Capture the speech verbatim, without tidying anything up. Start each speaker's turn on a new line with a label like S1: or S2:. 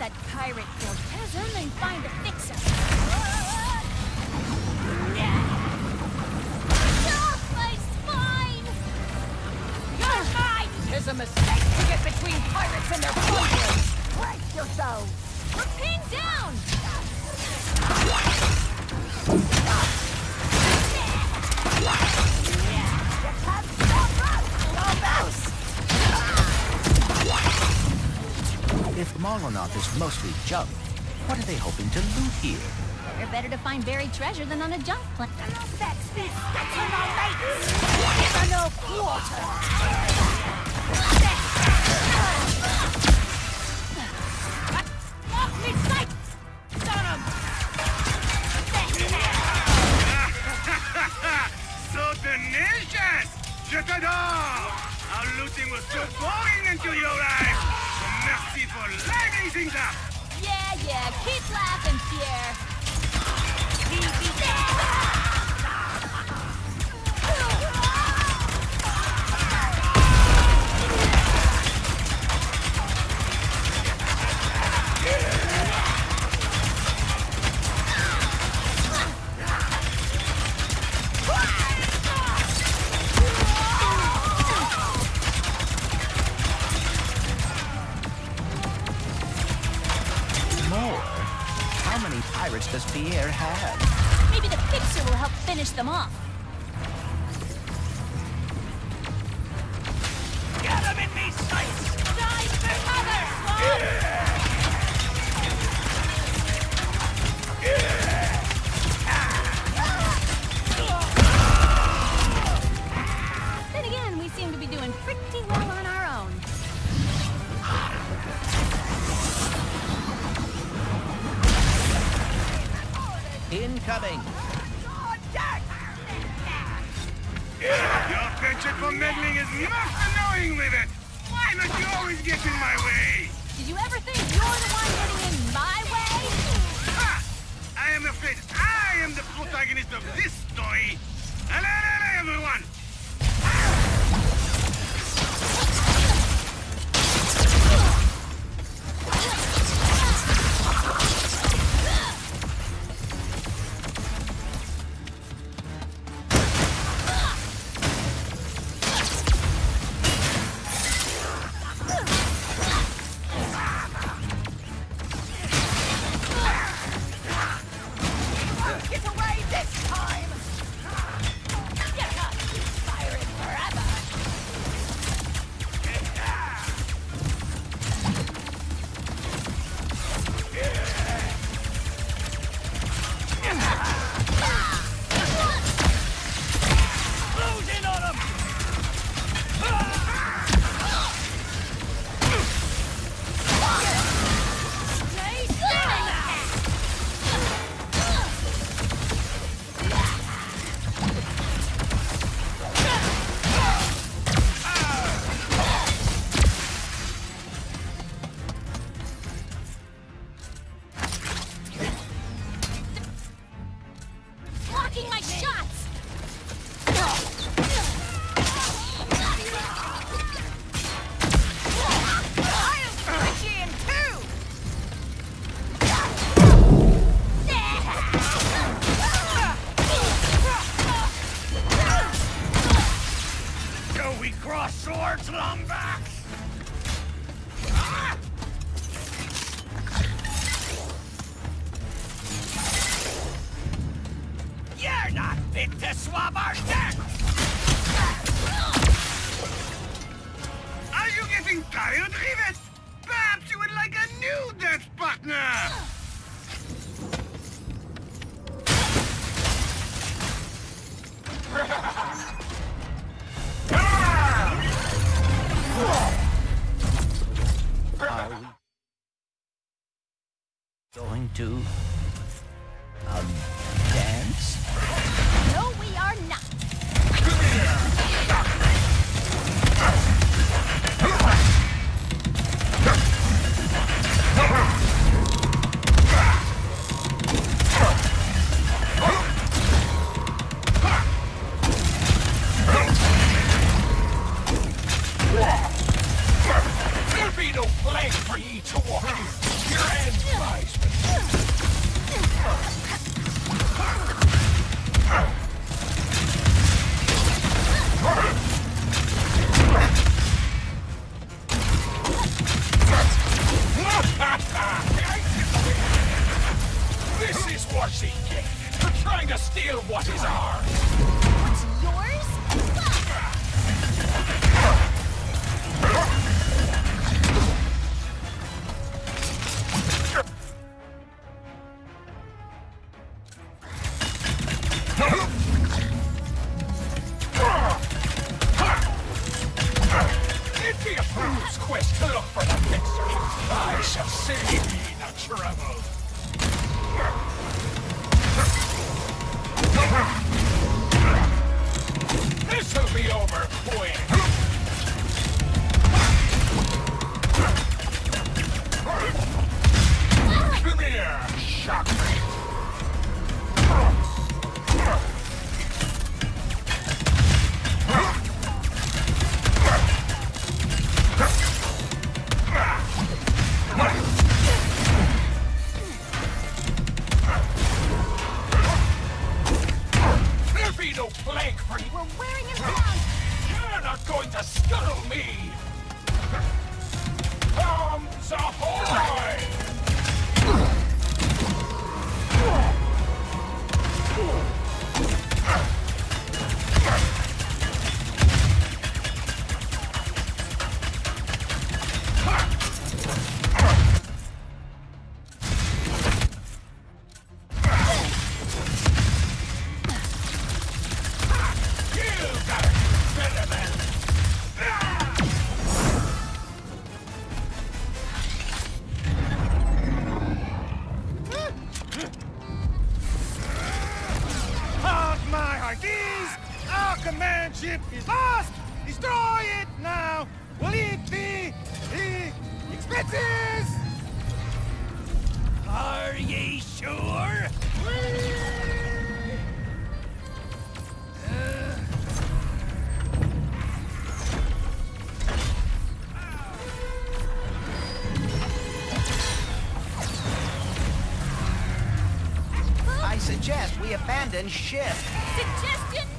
S1: that pirate Cortez and find a fixer. Oh, my spine!
S2: You're mine! It's a mistake to get between pirates and their plunderers! Brace yourselves!
S1: We're pinned down!
S3: If Molotov is mostly junk, what are they hoping to loot here?
S1: They're better to find buried treasure than on a junk planet.
S2: That's this! That's on our mates! Give her no quarter! Off me sight! Son of...
S4: So tenacious! Je t'adore! Our looting was so boring until you arrived! So merci for livening things up!
S1: Yeah, yeah, keep laughing, Pierre.
S3: Pirates does Pierre have?
S1: Maybe the fixer will help finish them off.
S2: Get him in me sights! Die for cover, Swamp!
S1: Then again, we seem to be doing pretty well on our own.
S3: Incoming!
S4: Your penchant for meddling is most annoying with it! Why must you always get in my way?
S1: Did you ever think you're the one getting in my way?
S4: Ha! I am afraid I am the protagonist of this story! Hello, hello, everyone!
S2: To swab our deck!
S4: Are you getting tired, Rivet? Perhaps you would like a new death partner!
S3: Are we going to um dance?
S1: No, we are not.
S2: There be no place for ye to walk. Your
S5: steal what is ours!
S1: What's yours?
S5: It'd be a fool's quest to look for the fixer. I shall save ye the trouble. This'll be over quick. Come here, shockmate. There'll be no plank for you.
S1: We're wearing him down.
S5: You're not going to scuttle me! Bombs ahoy! You got it better than...
S4: Halt my hearties! Our command ship is lost! Destroy it now! Will it be the expenses? Are ye sure?
S3: I suggest we abandon ship.
S1: Suggestion